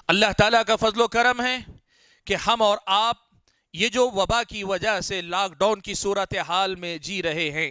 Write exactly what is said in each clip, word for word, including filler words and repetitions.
اللہ تعالیٰ کا فضل و کرم ہے کہ ہم اور آپ یہ جو وبا کی وجہ سے لاک ڈاؤن کی صورتحال میں جی رہے ہیں،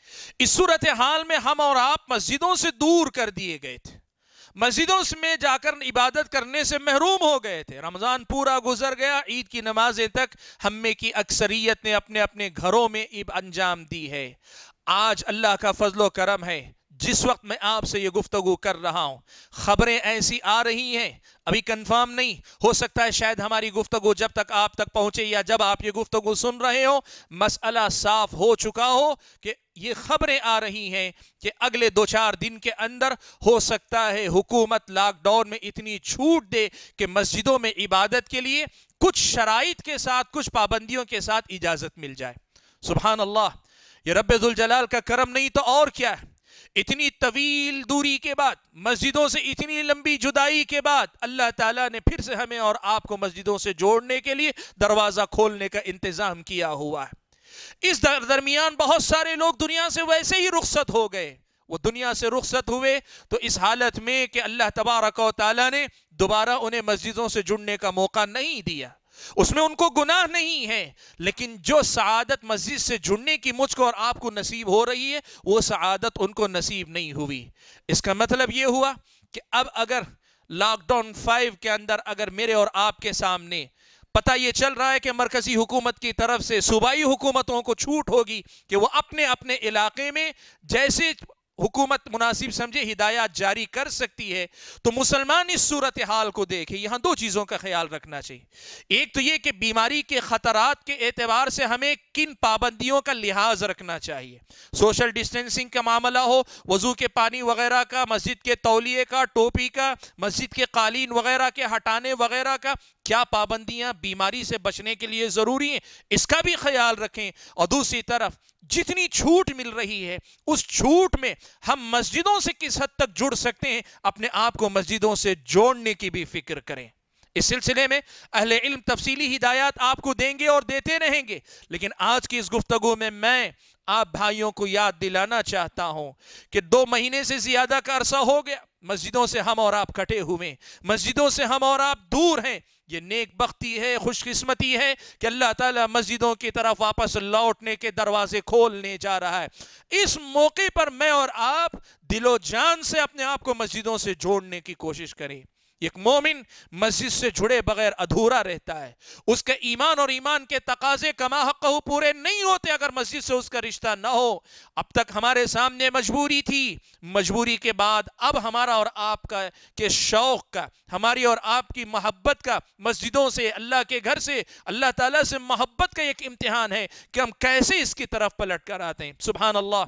اس صورتحال میں ہم اور آپ مسجدوں سے دور کر دیے گئے تھے، مسجدوں میں جا کر عبادت کرنے سے محروم ہو گئے تھے۔ رمضان پورا گزر گیا، عید کی نمازیں تک ہم میں کی اکثریت نے اپنے اپنے گھروں میں اب انجام دی ہے۔ آج اللہ کا فضل و کرم ہے، جس وقت میں آپ سے یہ گفتگو کر رہا ہوں خبریں ایسی آ رہی ہیں، ابھی کنفرم نہیں ہو سکتا ہے، شاید ہماری گفتگو جب تک آپ تک پہنچے یا جب آپ یہ گفتگو سن رہے ہو مسئلہ صاف ہو چکا ہو کہ یہ خبریں آ رہی ہیں کہ اگلے دو چار دن کے اندر ہو سکتا ہے حکومت لاک ڈاؤن میں اتنی چھوٹ دے کہ مسجدوں میں عبادت کے لیے کچھ شرائط کے ساتھ، کچھ پابندیوں کے ساتھ اجازت مل جائے۔ سبحان اللہ، یہ رب ذوالجلال کا کرم نہیں تو اور کیا ہے۔ اتنی طویل دوری کے بعد، مسجدوں سے اتنی لمبی جدائی کے بعد اللہ تعالیٰ نے پھر سے ہمیں اور آپ کو مسجدوں سے جوڑنے کے لیے دروازہ کھولنے کا انتظام کیا ہوا ہے۔ اس درمیان بہت سارے لوگ دنیا سے ویسے ہی رخصت ہو گئے، وہ دنیا سے رخصت ہوئے تو اس حالت میں کہ اللہ تبارک و تعالیٰ نے دوبارہ انہیں مسجدوں سے جڑنے کا موقع نہیں دیا۔ اس میں ان کو گناہ نہیں ہے، لیکن جو سعادت مسجد سے جڑنے کی مجھ کو اور آپ کو نصیب ہو رہی ہے وہ سعادت ان کو نصیب نہیں ہوئی۔ اس کا مطلب یہ ہوا کہ اب اگر لاک ڈاؤن فائیو کے اندر اگر میرے اور آپ کے سامنے پتہ یہ چل رہا ہے کہ مرکزی حکومت کی طرف سے صوبائی حکومتوں کو چھوٹ ہوگی کہ وہ اپنے اپنے علاقے میں جیسے حکومت مناسب سمجھے ہدایات جاری کر سکتی ہے، تو مسلمان اس صورتحال کو دیکھے۔ یہاں دو چیزوں کا خیال رکھنا چاہیے، ایک تو یہ کہ بیماری کے خطرات کے اعتبار سے ہمیں کن پابندیوں کا لحاظ رکھنا چاہیے۔ سوشل ڈسٹینسنگ کا معاملہ ہو، وضو کے پانی وغیرہ کا، مسجد کے تولیے کا، ٹوپی کا، مسجد کے قالین وغیرہ کے ہٹانے وغیرہ کا، کیا پابندیاں بیماری سے بچنے کے لیے ضروری ہیں، اس کا بھی خیال رکھیں۔ اور دوسری طرف جتنی چھوٹ مل رہی ہے اس چھوٹ میں ہم مسجدوں سے کس حد تک جڑ سکتے ہیں، اپنے آپ کو مسجدوں سے جوڑنے کی بھی فکر کریں۔ اس سلسلے میں اہل علم تفصیلی ہدایات آپ کو دیں گے اور دیتے رہیں گے، لیکن آج کی اس گفتگو میں میں آپ بھائیوں کو یاد دلانا چاہتا ہوں کہ دو مہینے سے زیادہ کا عرصہ ہو گیا مسجدوں سے ہم اور آپ کٹے ہوئے، مسجدوں سے ہم اور آپ دور ہیں۔ یہ نیک بختی ہے، خوش قسمتی ہے کہ اللہ تعالیٰ مسجدوں کی طرف واپس لوٹنے کے دروازے کھولنے جا رہا ہے۔ اس موقع پر میں اور آپ دل و جان سے اپنے آپ کو مسجدوں سے جوڑنے کی کوشش کریں۔ ایک مومن مسجد سے جڑے بغیر ادھورا رہتا ہے، اس کے ایمان اور ایمان کے تقاضے کما حقہ پورے نہیں ہوتے اگر مسجد سے اس کا رشتہ نہ ہو۔ اب تک ہمارے سامنے مجبوری تھی، مجبوری کے بعد اب ہمارا اور آپ کا کے شوق کا، ہماری اور آپ کی محبت کا مسجدوں سے، اللہ کے گھر سے، اللہ تعالیٰ سے محبت کا ایک امتحان ہے کہ ہم کیسے اس کی طرف پلٹ کر آتے ہیں۔ سبحان اللہ،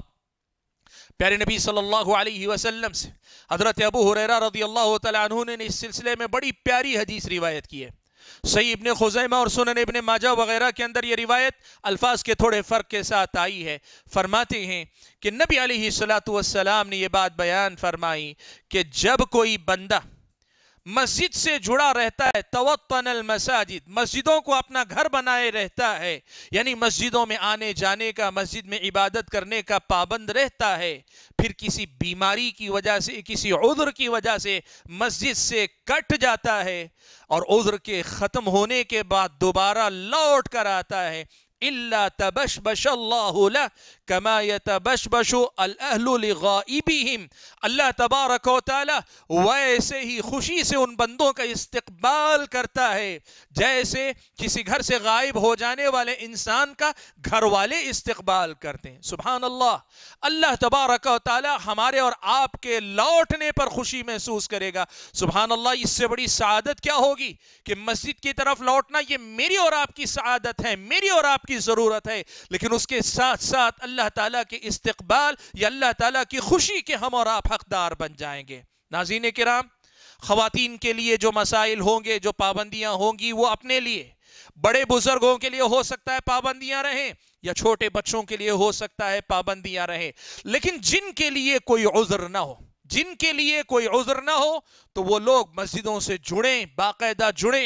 پیارے نبی صلی اللہ علیہ وسلم سے حضرت ابو ہریرہ رضی اللہ تعالیٰ عنہ نے اس سلسلے میں بڑی پیاری حدیث روایت کی ہے۔ صحیح ابن خزیمہ اور سنن ابن ماجہ وغیرہ کے اندر یہ روایت الفاظ کے تھوڑے فرق کے ساتھ آئی ہے۔ فرماتے ہیں کہ نبی علیہ السلام نے یہ بات بیان فرمائی کہ جب کوئی بندہ مسجد سے جڑا رہتا ہے، توطن المساجد، مسجدوں کو اپنا گھر بنائے رہتا ہے، یعنی مسجدوں میں آنے جانے کا، مسجد میں عبادت کرنے کا پابند رہتا ہے، پھر کسی بیماری کی وجہ سے، کسی عذر کی وجہ سے مسجد سے کٹ جاتا ہے اور عذر کے ختم ہونے کے بعد دوبارہ لوٹ کر آتا ہے، إِلَّا تَبَشْبَشَ اللَّهُ لَهُ كَمَا يَتَبَشْبَشُ الْأَهْلُ لِغَائِبِهِمْ۔ اللہ تبارک و تعالی ویسے ہی خوشی سے ان بندوں کا استقبال کرتا ہے جیسے کسی گھر سے غائب ہو جانے والے انسان کا گھر والے استقبال کرتے ہیں۔ سبحان اللہ، اللہ تبارک و تعالی ہمارے اور آپ کے لوٹنے پر خوشی محسوس کرے گا۔ سبحان اللہ، اس سے بڑی سعادت کیا ہوگی کہ مسجد کی طرف لوٹنا یہ میری اور آپ کی سعادت ہے، میری اور آپ کی ضرورت ہے، لیکن اس کے ساتھ ساتھ اللہ تعالیٰ کے استقبال یا اللہ تعالیٰ کی خوشی کے ہم اور آپ حقدار بن جائیں گے۔ ناظرین کرام، خواتین کے لیے جو مسائل ہوں گے، جو پابندیاں ہوں گی، وہ اپنے لیے، بڑے بزرگوں کے لیے ہو سکتا ہے پابندیاں رہیں یا چھوٹے بچوں کے لیے ہو سکتا ہے پابندیاں رہیں، لیکن جن کے لیے کوئی عذر نہ ہو، جن کے لیے کوئی عذر نہ ہو تو وہ لوگ مسجدوں سے جڑیں، باقاعدہ جڑیں،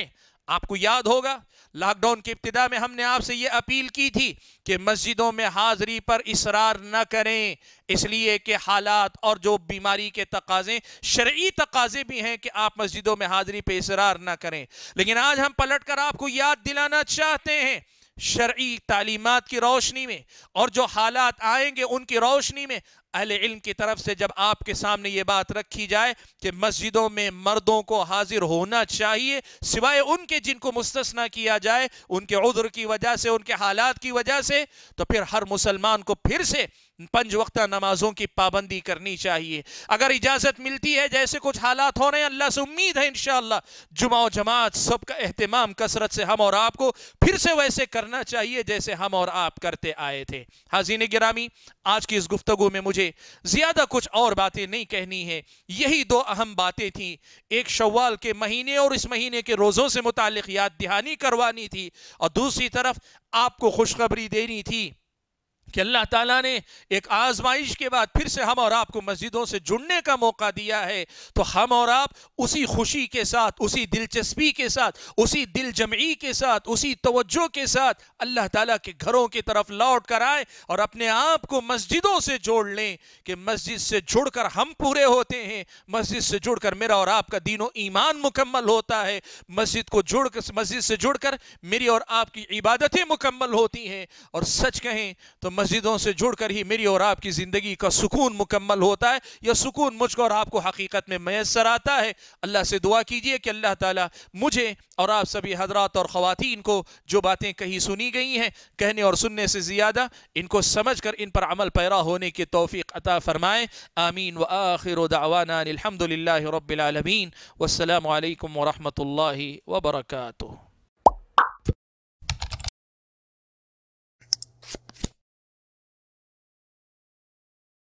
آپ کو یاد ہوگا لاک ڈاؤن کی ابتدا میں ہم نے آپ سے یہ اپیل کی تھی کہ مسجدوں میں حاضری پر اصرار نہ کریں، اس لیے کہ حالات اور جو بیماری کے تقاضے شرعی تقاضے بھی ہیں کہ آپ مسجدوں میں حاضری پہ اصرار نہ کریں۔ لیکن آج ہم پلٹ کر آپ کو یاد دلانا چاہتے ہیں شرعی تعلیمات کی روشنی میں اور جو حالات آئیں گے ان کی روشنی میں اہل علم کی طرف سے جب آپ کے سامنے یہ بات رکھی جائے کہ مسجدوں میں مردوں کو حاضر ہونا چاہیے سوائے ان کے جن کو مستثنیٰ کیا جائے ان کے عذر کی وجہ سے، ان کے حالات کی وجہ سے، تو پھر ہر مسلمان کو پھر سے پنج وقتہ نمازوں کی پابندی کرنی چاہیے۔ اگر اجازت ملتی ہے جیسے کچھ حالات ہو رہے ہیں، اللہ سے امید ہے انشاءاللہ جمعہ و جماعت سب کا اہتمام کثرت سے ہم اور آپ کو پھر سے ویسے کرنا چاہیے جیسے ہم اور آپ کرتے آئے تھے۔ حاضرین گرامی، آج کی اس گفتگو میں مجھے زیادہ کچھ اور باتیں نہیں کہنی ہے، یہی دو اہم باتیں تھیں، ایک شوال کے مہینے اور اس مہینے کے روزوں سے متعلق یاد دہانی کروانی تھی، اور دوسری طرف آپ کو خوشخبری دینی تھی کہ اللہ تعالیٰ نے ایک آزمائش کے بعد پھر سے ہم اور آپ کو مسجدوں سے جڑنے کا موقع دیا ہے، تو ہم اور آپ اسی خوشی کے ساتھ، اسی دلچسپی کے ساتھ، اسی دل جمعی کے ساتھ، اسی توجہ کے ساتھ اللہ تعالیٰ کے گھروں کی طرف لوٹ کر آئیں اور اپنے آپ کو مسجدوں سے جوڑ لیں کہ مسجد سے جڑ کر ہم پورے ہوتے ہیں، مسجد سے جڑ کر میرا اور آپ کا دین و ایمان مکمل ہوتا ہے، مسجد کو جڑ کر مسجد سے جڑ کر میری اور آپ کی عبادتیں مکمل ہوتی ہیں، اور سچ کہیں تو مسجدوں سے جڑ کر ہی میری اور آپ کی زندگی کا سکون مکمل ہوتا ہے، یا سکون مجھ کو اور آپ کو حقیقت میں میسر آتا ہے۔ اللہ سے دعا کیجئے کہ اللہ تعالیٰ مجھے اور آپ سبھی حضرات اور خواتین کو جو باتیں کہیں سنی گئی ہیں کہنے اور سننے سے زیادہ ان کو سمجھ کر ان پر عمل پیرا ہونے کی توفیق عطا فرمائے، آمین۔ وآخر دعوانا الحمدللہ رب العالمین، والسلام علیکم ورحمۃ اللہ وبرکاتہ۔